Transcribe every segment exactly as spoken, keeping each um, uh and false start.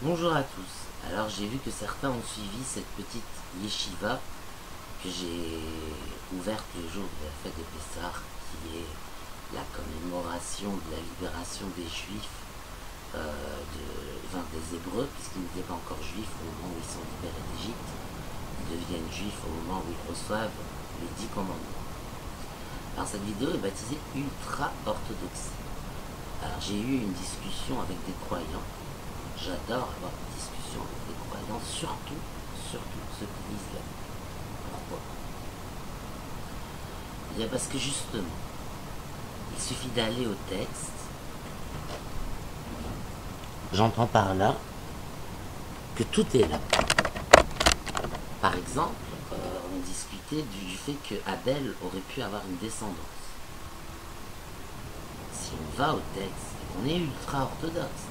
Bonjour à tous. Alors j'ai vu que certains ont suivi cette petite yeshiva que j'ai ouverte le jour de la fête de Pessah, qui est la commémoration de la libération des Juifs, euh, de, enfin, des Hébreux, puisqu'ils n'étaient pas encore Juifs au moment où ils sont libérés d'Égypte. Ils deviennent Juifs au moment où ils reçoivent les dix commandements. Alors cette vidéo est baptisée Ultra Orthodoxie. Alors j'ai eu une discussion avec des croyants. J'adore avoir des discussions avec des croyants, surtout, surtout ceux qui disent la Bible. Pourquoi? Eh bien parce que justement, il suffit d'aller au texte. J'entends par là que tout est là. Par exemple, euh, on discutait du, du fait que Abel aurait pu avoir une descendance. Si on va au texte, on est ultra orthodoxe.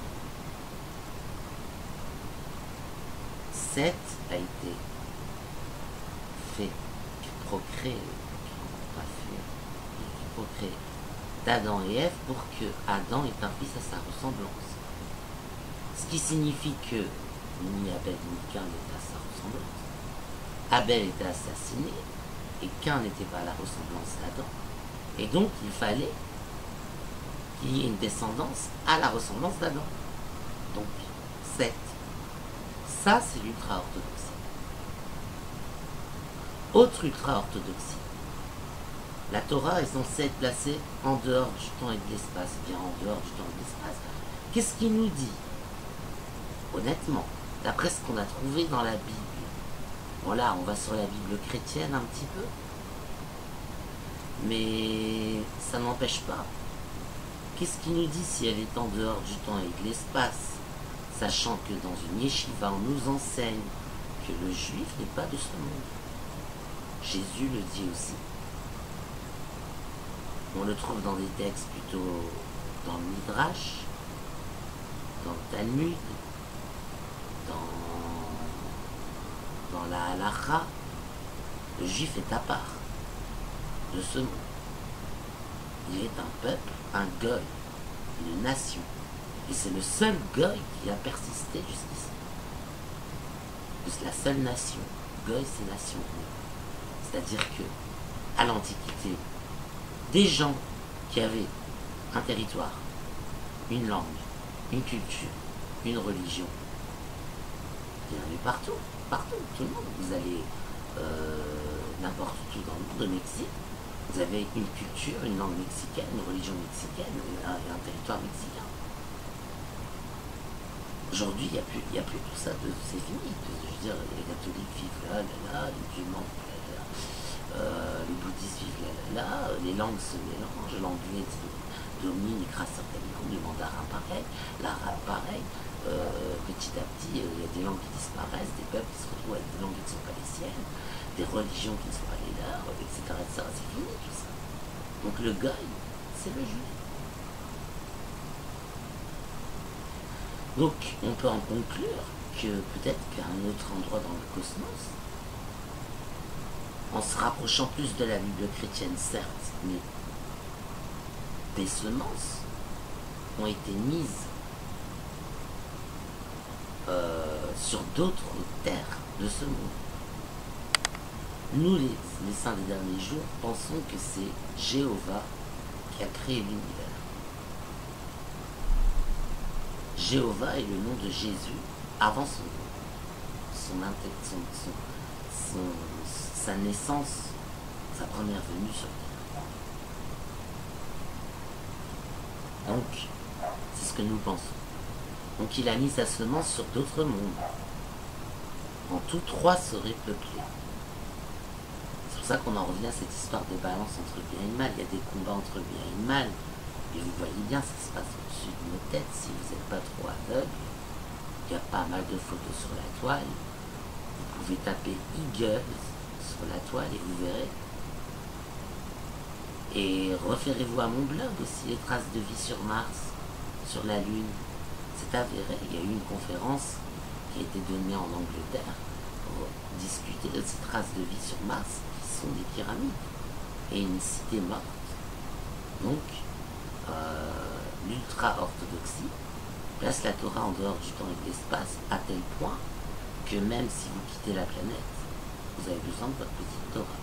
Seth a été fait, procréé, pas fait, procréé d'Adam et Ève pour que Adam ait un fils à sa ressemblance. Ce qui signifie que ni Abel ni Cain n'étaient à sa ressemblance. Abel était assassiné et Cain n'était pas à la ressemblance d'Adam. Et donc il fallait qu'il y ait une descendance à la ressemblance d'Adam. Donc Seth. Ça, c'est l'ultra-orthodoxie. Autre ultra-orthodoxie. La Torah est censée être placée en dehors du temps et de l'espace. Bien en dehors du temps et de l'espace. Qu'est-ce qu'il nous dit? Honnêtement, d'après ce qu'on a trouvé dans la Bible, bon là, on va sur la Bible chrétienne un petit peu, mais ça n'empêche pas. Qu'est-ce qu'il nous dit si elle est en dehors du temps et de l'espace? Sachant que dans une yeshiva, on nous enseigne que le juif n'est pas de ce monde. Jésus le dit aussi. On le trouve dans des textes plutôt dans le Midrash, dans le Talmud, dans, dans la Halacha. Le juif est à part de ce monde. Il est un peuple, un goy, une nation. Et c'est le seul goy qui a persisté jusqu'ici. C'est la seule nation. Goy, c'est nation. C'est-à-dire que, à l'Antiquité, des gens qui avaient un territoire, une langue, une culture, une religion, il y en avait partout, partout, tout le monde. Vous allez euh, n'importe où dans le monde, au Mexique, vous avez une culture, une langue mexicaine, une religion mexicaine et un, et un territoire mexicain. Aujourd'hui, il n'y a, a plus tout ça, c'est fini. Je veux dire, les catholiques vivent là, là, là, les musulmans vivent là, là, euh, les bouddhistes vivent là, là, là, les langues se mélangent, l'anglais domine, écrase certaines langues, le mandarin pareil, l'arabe pareil. Euh, petit à petit, il euh, y a des langues qui disparaissent, des peuples qui se retrouvent avec des langues qui ne sont pas les siennes, des religions qui ne sont pas les leurs, et cetera et cetera. C'est fini tout ça. Donc le goy, c'est le juif. Donc, on peut en conclure que peut-être qu'à un autre endroit dans le cosmos, en se rapprochant plus de la Bible chrétienne, certes, mais des semences ont été mises euh, sur d'autres terres de ce monde. Nous, les, les saints des derniers jours, pensons que c'est Jéhovah qui a créé l'univers. Jéhovah est le nom de Jésus avant son, son, son, son, son, sa naissance, sa première venue sur terre. Donc, c'est ce que nous pensons. Donc il a mis sa semence sur d'autres mondes. En tout, trois seraient peuplés. C'est pour ça qu'on en revient à cette histoire de balance entre bien et mal. Il y a des combats entre bien et mal. Et vous voyez bien ce qui se passe au-dessus de nos têtes, si vous n'êtes pas trop aveugles. Il y a pas mal de photos sur la toile. Vous pouvez taper Eagles sur la toile et vous verrez. Et référez-vous à mon blog aussi, les traces de vie sur Mars, sur la Lune. C'est avéré, il y a eu une conférence qui a été donnée en Angleterre pour discuter de ces traces de vie sur Mars, qui sont des pyramides, et une cité morte. Donc, Euh, l'ultra-orthodoxie place la Torah en dehors du temps et de l'espace à tel point que même si vous quittez la planète, vous avez besoin de votre petite Torah.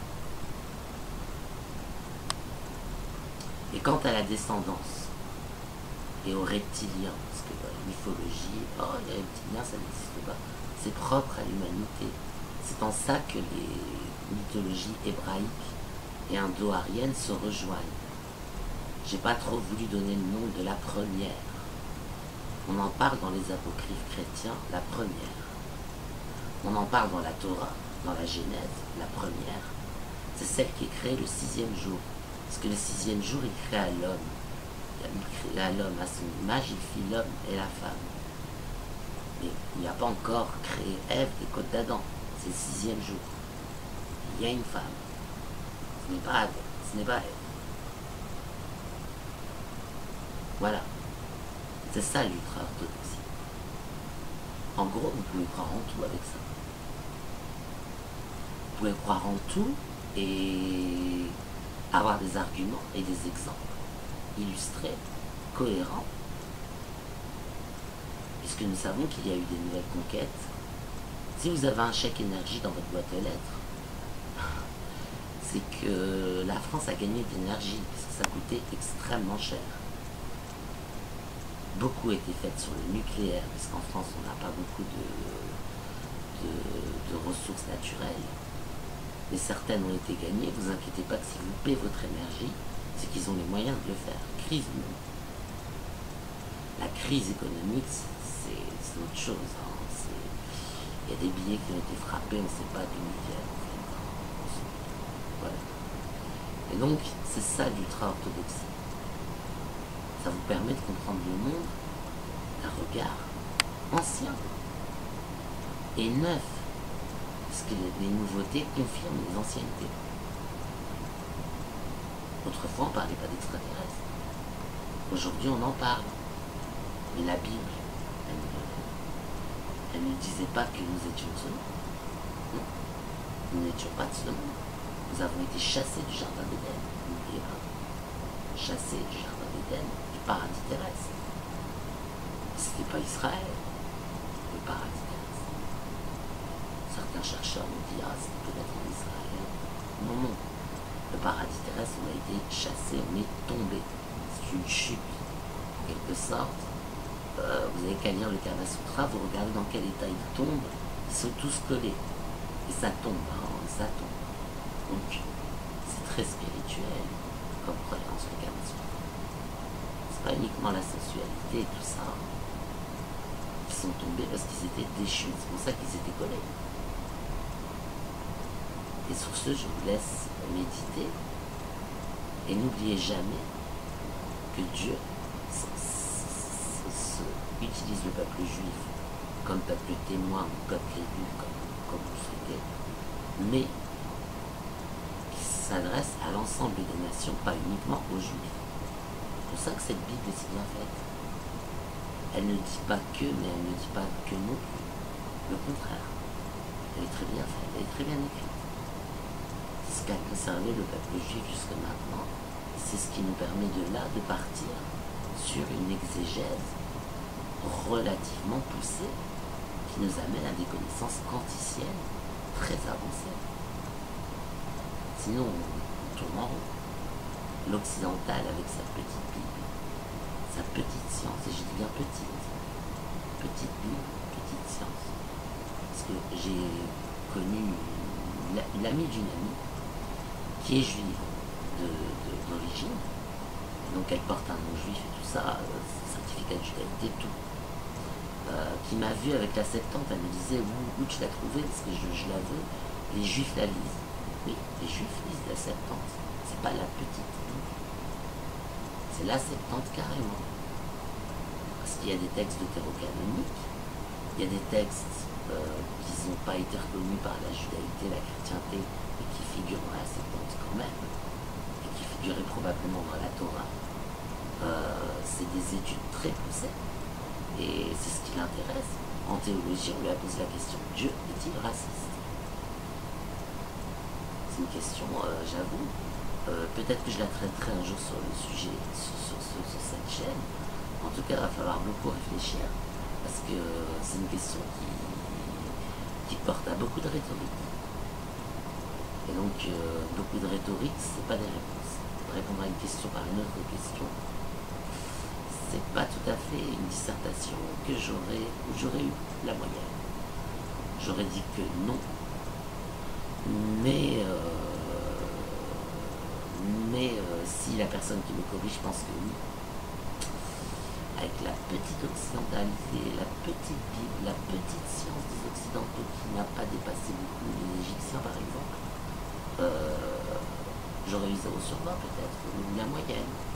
Et quant à la descendance et aux reptiliens, parce que dans la mythologie, oh les reptiliens ça n'existe pas, c'est propre à l'humanité. C'est en ça que les mythologies hébraïques et indo-ariennes se rejoignent. J'ai pas trop voulu donner le nom de la première. On en parle dans les apocryphes chrétiens, la première. On en parle dans la Torah, dans la Genèse, la première. C'est celle qui est créée le sixième jour. Parce que le sixième jour, il créa l'homme. Il créa l'homme à son image, il fit l'homme et la femme. Mais il n'y a pas encore créé Ève des côtes d'Adam. C'est le sixième jour. Il y a une femme. Ce n'est pas Ève. Ce n'est pas Ève. Voilà. C'est ça l'ultra-orthodoxie. En gros, vous pouvez croire en tout avec ça. Vous pouvez croire en tout et avoir des arguments et des exemples illustrés, cohérents, puisque nous savons qu'il y a eu des nouvelles conquêtes. Si vous avez un chèque énergie dans votre boîte aux lettres, c'est que la France a gagné de l'énergie, parce que ça coûtait extrêmement cher. Beaucoup a été fait sur le nucléaire, parce qu'en France on n'a pas beaucoup de, de, de ressources naturelles. Mais certaines ont été gagnées. Vous inquiétez pas que si vous payez votre énergie, c'est qu'ils ont les moyens de le faire. Crise ou non. La crise économique, c'est autre chose. Hein. Il y a des billets qui ont été frappés, on ne sait pas d'où ils viennent. En fait. Voilà. Et donc, c'est ça l'ultra-orthodoxie. Ça vous permet de comprendre le monde d'un regard ancien et neuf. Parce que les nouveautés confirment les anciennetés. Autrefois, on ne parlait pas d'extraterrestres. Aujourd'hui, on en parle. Mais la Bible, elle, elle ne disait pas que nous étions de ce monde. Non. Nous n'étions pas de ce monde. Nous avons été chassés du jardin d'Éden. N'oubliez pas. Chassés du jardin d'Éden, du paradis terrestre. Ce n'était pas Israël, le paradis terrestre. Certains chercheurs nous disent, ah, c'est peut-être en Israël. Non, non. Le paradis terrestre, on a été chassé, on est tombé. C'est une chute, en quelque sorte. Euh, vous n'avez qu'à lire le Kama Sutra, vous regardez dans quel état ils tombent, ils sont tous collés. Et ça tombe, hein, ça tombe. Donc, c'est très spirituel, comme croyance le Kama Sutra. C'est pas uniquement la sensualité et tout ça. Ils sont tombés parce qu'ils étaient déchus, c'est pour ça qu'ils étaient collés. Et sur ce, je vous laisse méditer. Et n'oubliez jamais que Dieu s- s- s- utilise le peuple juif comme peuple témoin ou peuple élu, comme, comme vous le souhaitez, mais qui s'adresse à l'ensemble des nations, pas uniquement aux juifs. C'est pour ça que cette Bible est si bien faite. Elle ne dit pas que, mais elle ne dit pas que non plus. Le contraire. Elle est très bien faite, elle est très bien écrite. C'est ce qu'a conservé le peuple juif jusque maintenant. C'est ce qui nous permet de là de partir sur une exégèse relativement poussée qui nous amène à des connaissances quanticiennes très avancées. Sinon, on tourne en rond. L'occidental avec sa petite Bible, sa petite science, et je dis bien petite, petite Bible, petite science. Parce que j'ai connu l'ami d'une amie qui est juive d'origine, donc elle porte un nom juif et tout ça, euh, certificat de judaïté, tout, euh, qui m'a vu avec la Septante. Elle me disait où, où tu l'as trouvé, parce que je, je la veux, les juifs la lisent. Oui, les juifs lisent la Septante, c'est pas la petite, c'est la Septante carrément. Parce qu'il y a des textes deutérocanoniques, il y a des textes euh, qui n'ont pas été reconnus par la judaïté, la chrétienté, et qui figurent dans la Septante quand même, et qui figuraient probablement dans la Torah. Euh, c'est des études très poussées, et c'est ce qui l'intéresse. En théologie, on lui a posé la question, Dieu est-il raciste? C'est une question, euh, j'avoue, euh, peut-être que je la traiterai un jour sur le sujet, sur, sur, sur, sur cette chaîne, En tout cas, il va falloir beaucoup réfléchir, parce que c'est une question qui, qui porte à beaucoup de rhétorique. Et donc, euh, beaucoup de rhétorique, c'est pas des réponses. Répondre à une question par une autre question, c'est pas tout à fait une dissertation que j'aurais, où j'aurais eu la moyenne. J'aurais dit que non, mais, euh, mais euh, si la personne qui me corrige pense que oui, avec la petite occidentalité, la petite Bible, la petite science des Occidentaux qui n'a pas dépassé beaucoup les Égyptiens par exemple, euh, j'aurais eu zéro sur vingt peut-être, ou la moyenne.